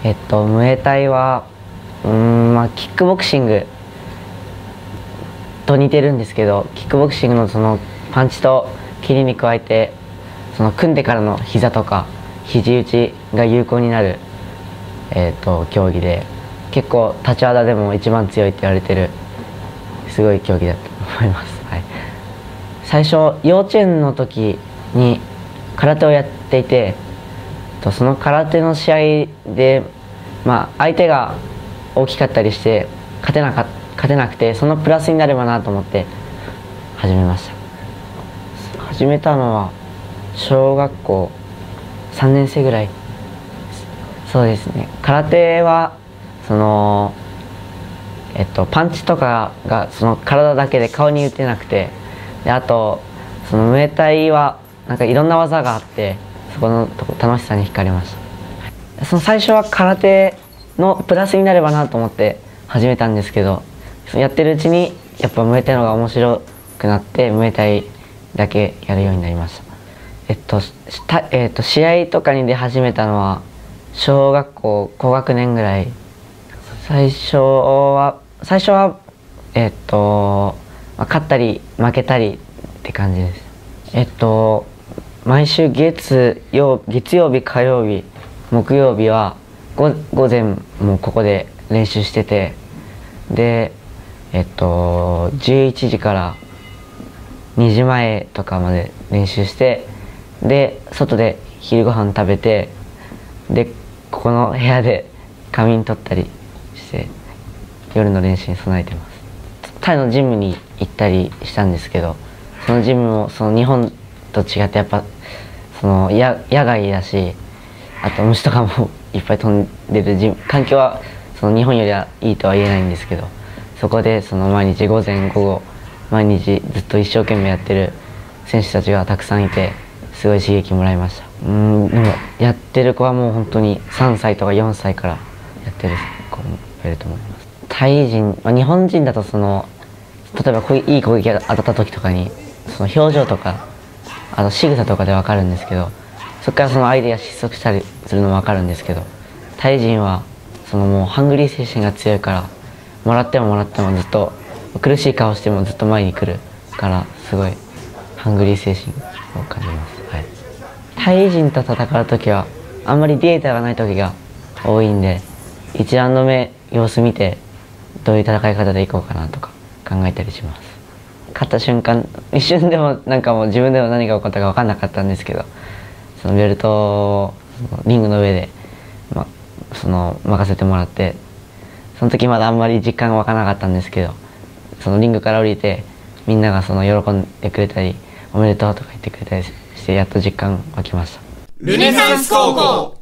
ムエタイはキックボクシングと似てるんですけど、キックボクシングのそのパンチと蹴りに加えて、その組んでからの膝とか肘打ちが有効になる、競技で、結構立ち技でも一番強いって言われてるすごい競技だと思います。はい、最初幼稚園の時に空手をやっていて、その空手の試合で、相手が大きかったりして勝てなくて、そのプラスになればなと思って始めました。始めたのは小学校3年生ぐらい。そうですね、空手はパンチとかがその体だけで顔に打てなくて、であとそのムエタイはなんかいろんな技があって、そこの楽しさに惹かれました。その最初は空手のプラスになればなと思って始めたんですけど、やってるうちにやっぱムエタイの方が面白くなって、ムエタイだけやるようになりました。試合とかに出始めたのは小学校高学年ぐらい。最初は勝ったり負けたりって感じです。毎週月曜日、火曜日、木曜日は午前もここで練習してて、で11時から2時前とかまで練習して、で外で昼ご飯食べて、でここの部屋で仮眠取ったりして夜の練習に備えてます。タイのジムに行ったりしたんですけど、そのジムもその日本と違ってやっぱその野外だし、あと虫とかもいっぱい飛んでるジム、環境はその日本よりはいいとは言えないんですけど、そこでその毎日午前午後毎日ずっと一生懸命やってる選手たちがたくさんいて、すごい刺激もらいました。でもやってる子はもう本当に3歳とか4歳からやってる子もいると思います。タイ人、日本人だと例えばいい攻撃が当たった時とかにその表情とか仕草とかで分かるんですけど、そこからその相手が失速したりするのも分かるんですけど、タイ人はもうハングリー精神が強いから、もらってもずっと苦しい顔してもずっと前に来るから、すごいハングリー精神を感じます。はい、タイ人と戦う時はあんまりデータがない時が多いんで、1ラウンド目様子見てどういう戦い方でいこうかなとか考えたりします。勝った瞬間一瞬でももう自分でも何が起こったか分かんなかったんですけど、そのベルトをリングの上で、任せてもらって、その時まだあんまり実感が湧かなかったんですけど、そのリングから降りてみんなが喜んでくれたりおめでとうとか言ってくれたりして、やっと実感湧きました。 ルネサンス高校。